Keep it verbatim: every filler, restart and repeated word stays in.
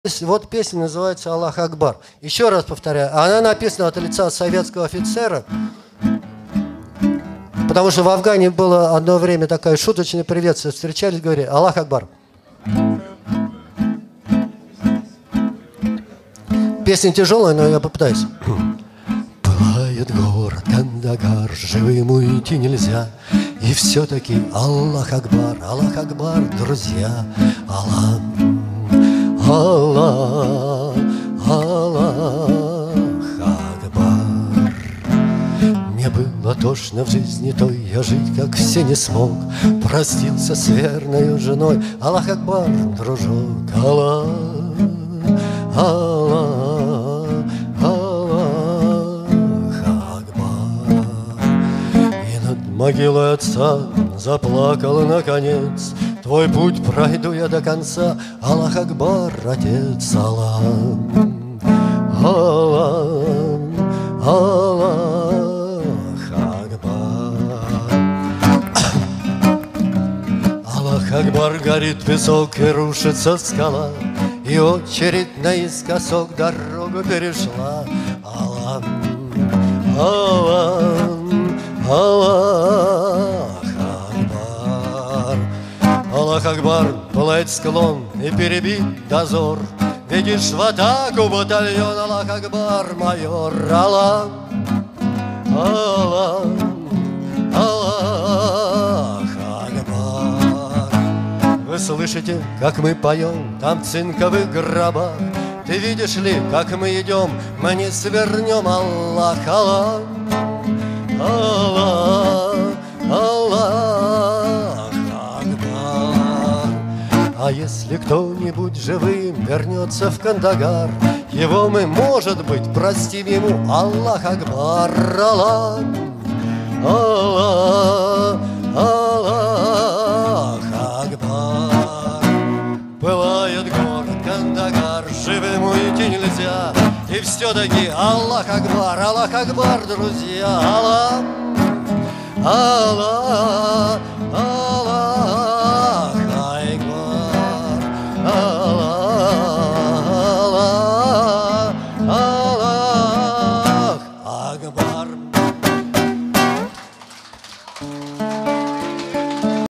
Вот песня называется «Аллах Акбар». Еще раз повторяю, она написана от лица советского офицера, потому что в Афгане было одно время такая шуточная приветствие. Встречались, говорили «Аллах Акбар». Песня тяжелая, но я попытаюсь. Пылает город Кандагар, живым идти нельзя. И все-таки Аллах Акбар, Аллах Акбар, друзья. Аллах, Аллах, Аллах Акбар. Мне было тошно в жизни той, я жить как все не смог. Простился с верною женой. Аллах Акбар, дружок. Аллах, Аллах, Аллах Акбар. И над могилой отца заплакал наконец. Твой путь пройду я до конца. Аллах Акбар, отец. Аллах, Аллах, Аллах Акбар. Аллах Акбар, горит песок и рушится скала. И очередь наискосок дорогу перешла. Аллах, Аллах, Аллах Акбар. Аллах Акбар, пылает склон и перебит дозор. Видишь в атаку батальон. Аллах Акбар, майор. Аллах, Аллах, Аллах Акбар. Вы слышите, как мы поем там в цинковых гробах? Ты видишь ли, как мы идем, мы не свернем. Аллах, Аллах, Аллах, Аллах Акбар. А если кто-нибудь живым вернется в Кандагар, его мы, может быть, простим ему. Аллах Акбар, Аллах, Аллах, Аллах Акбар. Пылает город Кандагар, живым уйти нельзя. И все-таки Аллах Акбар, Аллах Акбар, друзья. Аллах, Аллах,